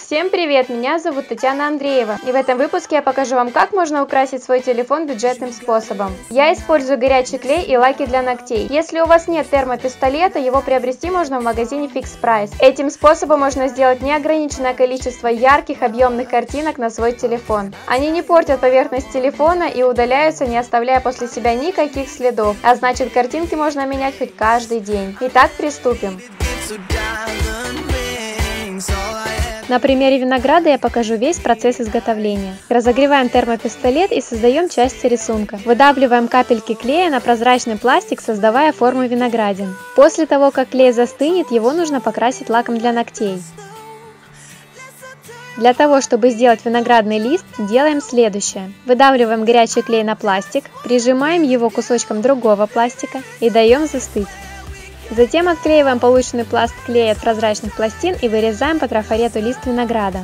Всем привет! Меня зовут Татьяна Андреева, и в этом выпуске я покажу вам, как можно украсить свой телефон бюджетным способом. Я использую горячий клей и лаки для ногтей. Если у вас нет термопистолета, его приобрести можно в магазине Fix Price. Этим способом можно сделать неограниченное количество ярких объемных картинок на свой телефон. Они не портят поверхность телефона и удаляются, не оставляя после себя никаких следов, а значит, картинки можно менять хоть каждый день. Итак, приступим. На примере винограда я покажу весь процесс изготовления. Разогреваем термопистолет и создаем части рисунка. Выдавливаем капельки клея на прозрачный пластик, создавая форму виноградин. После того, как клей застынет, его нужно покрасить лаком для ногтей. Для того, чтобы сделать виноградный лист, делаем следующее. Выдавливаем горячий клей на пластик, прижимаем его кусочком другого пластика и даем застыть. Затем отклеиваем полученный пласт клея от прозрачных пластин и вырезаем по трафарету лист винограда.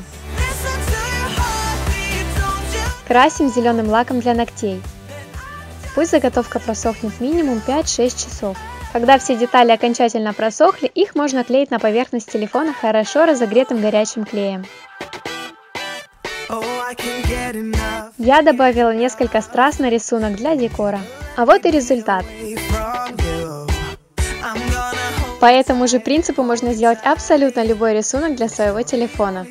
Красим зеленым лаком для ногтей. Пусть заготовка просохнет минимум 5-6 часов. Когда все детали окончательно просохли, их можно клеить на поверхность телефона хорошо разогретым горячим клеем. Я добавила несколько страз на рисунок для декора. А вот и результат. По этому же принципу можно сделать абсолютно любой рисунок для своего телефона.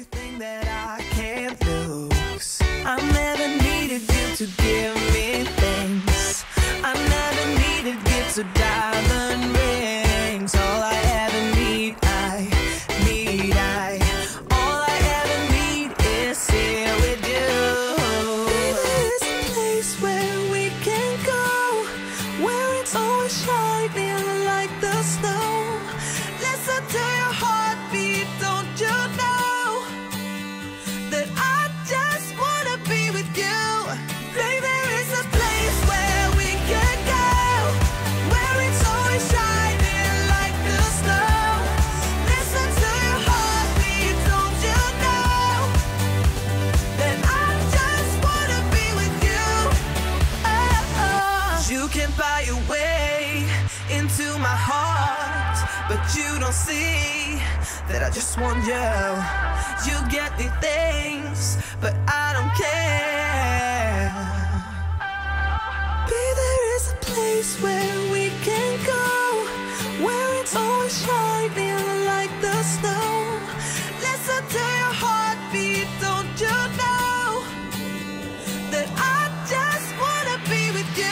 Can buy your way into my heart, but you don't see that I just want you. You get the things, but I don't care. Babe, there is a place where we can go, where it's always shining like the snow. Listen to your heartbeat, don't you know that I just wanna be with you.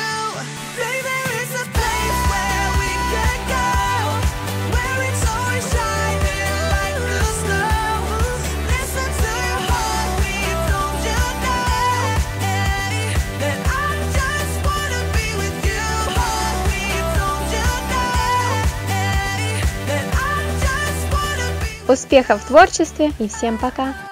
Успехов в творчестве и всем пока!